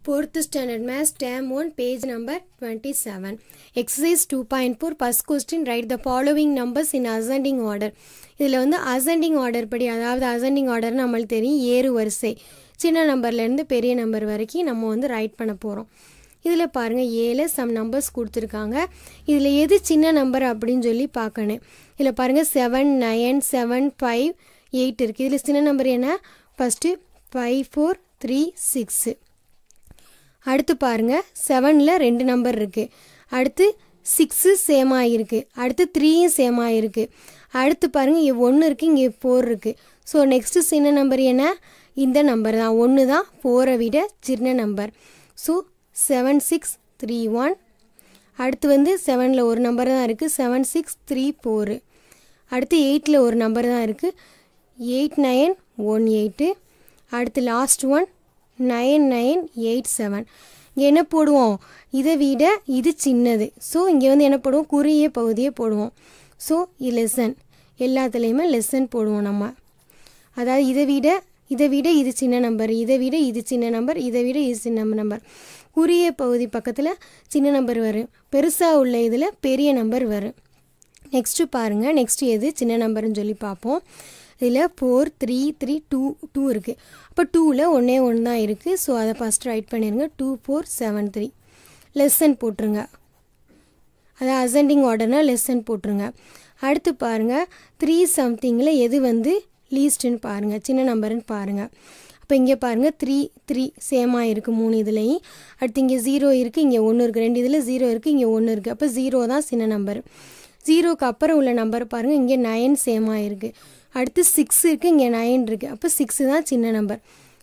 4th Standard Maths Term 1 page number 27 Exercise 2.4 First question Write the following numbers in ascending order இதில் வந்து ascending order படி அதாவது ascending order நம்மளுக்கு தெரியும் ஏறு வரிசை சின்ன நம்பர்லேருந்து பெரிய நம்பர் வரைக்கும் நம்ம வந்து ரைட் பண்ண போகிறோம் இதில் பாருங்கள் ஏல சம் நம்பர்ஸ் கொடுத்துருக்காங்க இதில் எது சின்ன நம்பர் அப்படின்னு சொல்லி பார்க்கணும் இதில் பாருங்கள் 7 9 7 5 8 இருக்குது இதில் சின்ன நம்பர் என்ன ஃபஸ்ட்டு 5 4 3 6 அடுத்து பாருங்க 7ல ரெண்டு நம்பர் இருக்கு அடுத்து 6 சேம் ஆயிருக்கு அடுத்து 3யும் சேம் ஆயிருக்கு அடுத்து பாருங்க இங்க 1 இருக்கு இங்க 4 இருக்கு சோ நெக்ஸ்ட் சின்ன நம்பர் என்ன இந்த நம்பர் தான் 1 தான் 4 விட சின்ன நம்பர் சோ 7631 அடுத்து வந்து 7ல ஒரு நம்பர் தான் இருக்கு 7634 அடுத்து 8ல ஒரு நம்பர் தான் இருக்கு 8918 அடுத்து லாஸ்ட் ஒன் 9987 என்ன போடுவோம் இதை விட இது சின்னது ஸோ இங்கே வந்து என்ன போடுவோம் குறுகிய பகுதியை போடுவோம் ஸோ லெசன் எல்லாத்துலேயுமே லெசன் போடுவோம் நம்ம அதாவது இதை விட இது சின்ன நம்பர் இதை விட இது சின்ன நம்பர் இதை விட இது சின்ன நம்பர் குறுகிய பகுதி பக்கத்தில் சின்ன நம்பர் வரும் பெருசாக உள்ள இதில் பெரிய நம்பர் வரும் நெக்ஸ்ட்டு பாருங்கள் நெக்ஸ்ட் எது சின்ன நம்பர்னு சொல்லி பார்ப்போம் இதில் 4 3 3 2 இருக்குது அப்போ 2ல் ஒன்றே ஒன்று தான் இருக்குது ஸோ அதை ஃபஸ்ட் ரைட் பண்ணிடுங்க 2473 லெசன் போட்டுருங்க அதாவது அசெண்டிங் ஆர்டர்னால் லெசன் போட்டுருங்க அடுத்து பாருங்கள் 3 சம்திங்கில் எது வந்து லீஸ்ட்டுன்னு பாருங்கள் சின்ன நம்பருன்னு பாருங்கள் அப்போ இங்கே பாருங்கள் 3 சேமாக இருக்குது 3 இதுலேயும் அடுத்து இங்கே 0 இருக்குது இங்கே 1 இருக்குது 2 இதில் 0 இருக்குது இங்கே 1 இருக்குது அப்போ 0 தான் சின்ன நம்பர் 0க்கு அப்புறம் உள்ள நம்பர் பாருங்கள் இங்கே 9 சேமாக இருக்குது அடுத்து 6 இருக்குது இங்கே 9 இருக்குது அப்போ 6 தான் சின்ன நம்பர்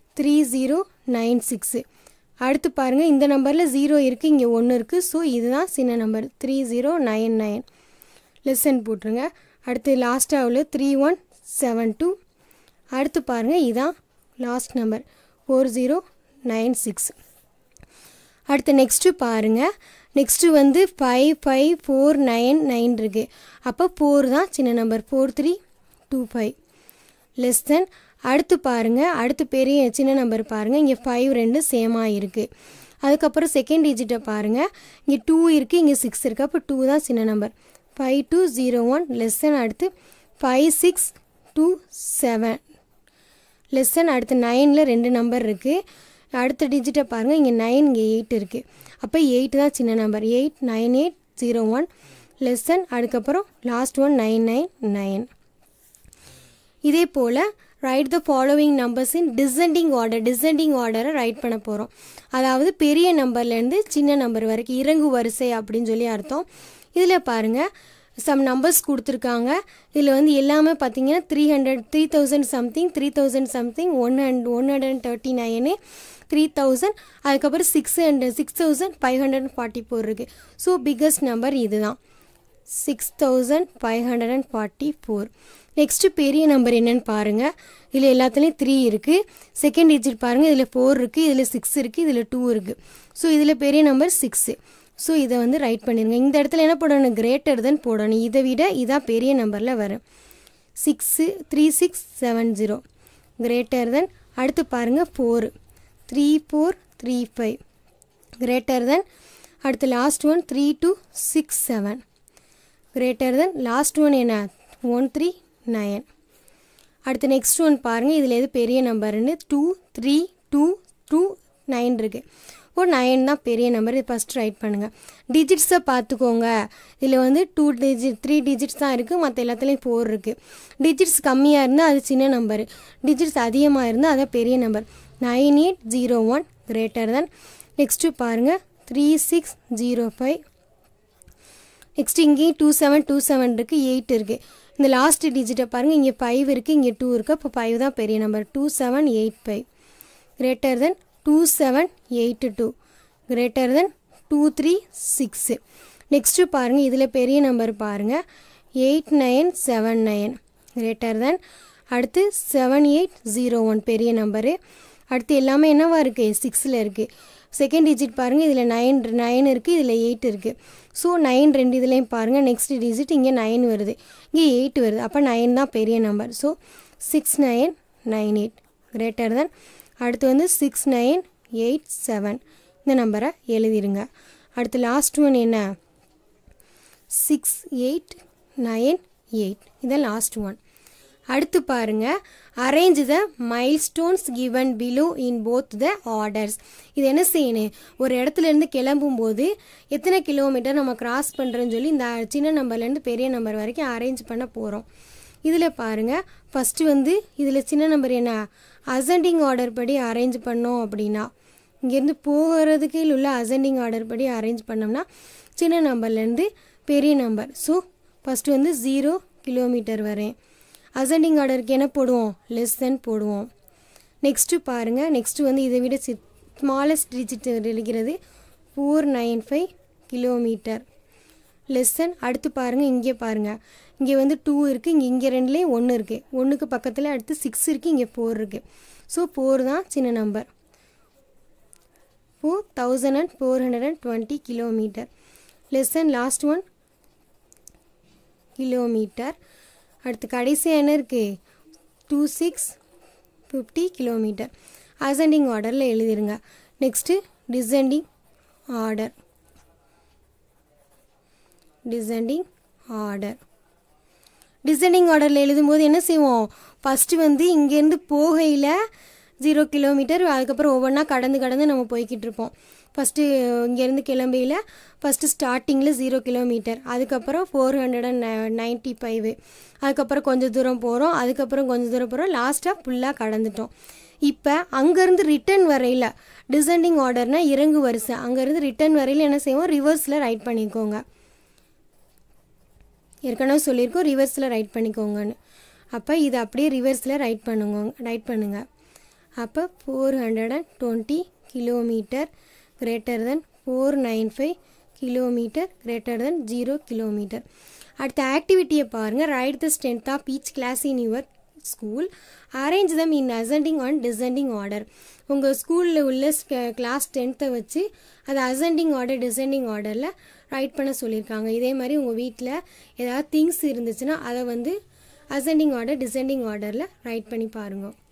3096 அடுத்து பாருங்கள் இந்த நம்பரில் 0 இருக்குது இங்கே 1 இருக்குது ஸோ இதுதான் சின்ன நம்பர் 3099 லெசன் போட்டுருங்க அடுத்து லாஸ்ட்டாக உள்ள 3172 அடுத்து பாருங்கள் இதுதான் லாஸ்ட் நம்பர் 4096 அடுத்து நெக்ஸ்ட்டு பாருங்கள் நெக்ஸ்ட்டு வந்து 55499 இருக்குது அப்போ 4 தான் சின்ன நம்பர் 4325 லெஸ் தென் அடுத்து பாருங்கள் அடுத்து பெரிய சின்ன நம்பர் பாருங்கள் இங்கே 5 ரெண்டு சேமாக இருக்குது அதுக்கப்புறம் செகண்ட் டிஜிட்டை பாருங்கள் இங்கே 2 இருக்குது இங்கே 6 இருக்குது அப்போ 2 தான் சின்ன நம்பர் 5201 லெஸ் தென் அடுத்து 5627 லெஸ் தென் அடுத்து 9ல் ரெண்டு நம்பர் இருக்குது அடுத்த டிஜிட்டை பாருங்கள் இங்கே 9 இங்கே 8 இருக்குது அப்போ 8 தான் சின்ன நம்பர் 89801 லெஸ் தென் அதுக்கப்புறம் லாஸ்ட் ஒன் 999 இதே போல் write the following numbers in descending ஆர்டரை ரைட் பண்ண போகிறோம் அதாவது பெரிய நம்பர்லேருந்து சின்ன நம்பர் வரைக்கும் இறங்கு வரிசை அப்படின்னு சொல்லி அர்த்தம் இதில் பாருங்கள் சம் நம்பர்ஸ் கொடுத்துருக்காங்க இதில் வந்து எல்லாமே பார்த்தீங்கன்னா 3000 சம்திங் 139 3000 அதுக்கப்புறம் 6544 இருக்குது ஸோ பிக்கஸ்ட் நம்பர் இதுதான் 6544 நெக்ஸ்ட்டு பெரிய நம்பர் என்னன்னு பாருங்கள் இதில் எல்லாத்துலேயும் 3 இருக்குது செகண்ட் டிஜிட் பாருங்கள் இதில் 4 இருக்குது இதில் 6 இருக்குது இதில் 2 இருக்குது ஸோ இதில் பெரிய நம்பர் 6 ஸோ இதை வந்து ரைட் பண்ணிடுங்க இந்த இடத்துல என்ன போடணும் கிரேட்டர் தென் போடணும் இதை விட இதான் பெரிய நம்பரில் வரும் 3670 கிரேட்டர் தென் அடுத்து பாருங்கள் 4 3435 கிரேட்டர் தென் அடுத்து last one 3267 greater than last one என்ன 139 அடுத்து நெக்ஸ்ட் ஒன் பாருங்கள் இதில் எது பெரிய நம்பர்னு 23229 இருக்குது இப்போ 9 தான் பெரிய நம்பர் இது ஃபஸ்ட் ரைட் பண்ணுங்கள் டிஜிட்ஸை பார்த்துக்கோங்க இதில் வந்து 3 டிஜிட்ஸ் தான் இருக்குது மற்ற எல்லாத்துலேயும் 4 இருக்குது டிஜிட்ஸ் கம்மியாக இருந்தால் அது சின்ன நம்பர் டிஜிட்ஸ் அதிகமாக இருந்தால் அது பெரிய நம்பர் 9801 கிரேட்டர் தென் நெக்ஸ்ட்டு பாருங்கள் 3605 நெக்ஸ்ட் இங்கேயும் 2727 இருக்குது 8 இருக்குது இந்த லாஸ்ட் டிஜிட்டை பாருங்கள் இங்கே 5 இருக்குது இங்கே 2 இருக்குது அப்போ 5 தான் பெரிய number 2785 greater than 2782 greater than 236 next பாருங்கள் இதில் பெரிய நம்பர் பாருங்கள் 8979 கிரேட்டர் தென் அடுத்து 7801 பெரிய நம்பரு அடுத்து எல்லாமே என்னவா இருக்குது 6ல் இருக்குது செகண்ட் டிஜிட் பாருங்கள் இதில் 9 இருக்குது இதில் 8 இருக்குது ஸோ 9 ரெண்டு இதுலேயும் பாருங்கள் நெக்ஸ்ட் டிஜிட் இங்கே 9 வருது இங்கே 8 வருது அப்போ 9 தான் பெரிய நம்பர் ஸோ 6998 கிரேட்டர் தென் அடுத்து வந்து 69 7 இந்த நம்பரை எழுதிருங்க. அடுத்து லாஸ்ட் ஒன் என்ன 6898 இதான் லாஸ்ட் ஒன். அடுத்து பாருங்க arrange the milestones given below in both the orders. இது என்ன செய்யணும், ஒரு இடத்துலேருந்து கிளம்பும்போது எத்தனை கிலோமீட்டர் நம்ம கிராஸ் பண்ணுறோன்னு சொல்லி இந்த சின்ன நம்பர்லேருந்து பெரிய நம்பர் வரைக்கும் அரேஞ்ச் பண்ண போகிறோம். இதில் பாருங்கள் ஃபஸ்ட்டு வந்து இதில் சின்ன நம்பர் என்ன அசெண்டிங் ஆர்டர் படி அரேஞ்ச் பண்ணோம் அப்படின்னா இங்கேருந்து போகிறதுக்கு உள்ள அசெண்டிங் ஆர்டர் படி அரேஞ்ச் பண்ணோம்னா சின்ன நம்பர்லேருந்து பெரிய நம்பர். ஸோ ஃபஸ்ட்டு வந்து 0 கிலோமீட்டர் வரேன். அசெண்டிங் ஆர்டருக்கு என்ன போடுவோம் லெஸ் தென் போடுவோம். நெக்ஸ்ட்டு பாருங்கள் நெக்ஸ்ட்டு வந்து இதை விட ஸ்மாலஸ்ட் டிஜிட் எழுகிறது 495 கிலோமீட்டர் லெஸ் தென். அடுத்து பாருங்கள் இங்கே பாருங்கள் இங்கே வந்து 2 இருக்குது, இங்கே ரெண்டுலேயும் 1 இருக்குது, 1க்கு பக்கத்தில் அடுத்து 6 இருக்குது, இங்கே 4 இருக்குது. ஸோ 4 தான் சின்ன number. 4420 kilometre less than last one kilometre. அடுத்து கடைசியாக என்ன இருக்குது 2650 கிலோமீட்டர். அசெண்டிங் ஆர்டரில் எழுதிருங்க. நெக்ஸ்ட்டு டிசெண்டிங் ஆர்டர் டிசெண்டிங் ஆர்டரில் எழுதும்போது என்ன செய்வோம் ஃபஸ்ட்டு வந்து இங்கேருந்து போகையில் 0 கிலோமீட்டர், அதுக்கப்புறம் ஒவ்வொன்றா கடந்து நம்ம போய்கிட்டு இருப்போம். ஃபஸ்ட்டு இங்கேருந்து கிளம்பையில் ஃபஸ்ட்டு ஸ்டார்டிங்கில் 0 கிலோமீட்டர், அதுக்கப்புறம் 495, அதுக்கப்புறம் கொஞ்சம் தூரம் போகிறோம், அதுக்கப்புறம் கொஞ்சம் தூரம் போகிறோம், லாஸ்ட்டாக ஃபுல்லாக கடந்துட்டோம். இப்போ அங்கேருந்து ரிட்டன் வரையில் டிசெண்டிங் ஆர்டர்னால் இறங்கு வரிசை, அங்கேருந்து ரிட்டன் வரையில் என்ன செய்வோம் ரிவர்ஸில் ரைட் பண்ணிக்கோங்க. ஏற்கனவே சொல்லியிருக்கோம் ரிவர்ஸில் ரைட் பண்ணிக்கோங்கன்னு. அப்போ இது அப்படியே ரிவர்ஸில் ரைட் பண்ணுங்க. அப்போ 420 kilometre greater than 495 kilometre greater than 0 kilometre. அடுத்த ஆக்டிவிட்டியை பாருங்கள். Write the strength of each class in your school, arrange them in ascending and descending order. உங்கள் ஸ்கூலில் உள்ள கிளாஸ் 10th வச்சு அதை அசெண்டிங் ஆர்டர் டிசெண்டிங் ஆர்டரில் ரைட் பண்ண சொல்லியிருக்காங்க. இதே மாதிரி உங்கள் வீட்டில் ஏதாவது திங்ஸ் இருந்துச்சுன்னா அதை வந்து அசெண்டிங் ஆர்டர் டிசெண்டிங் ஆர்டரில் ரைட் பண்ணி பாருங்கள்.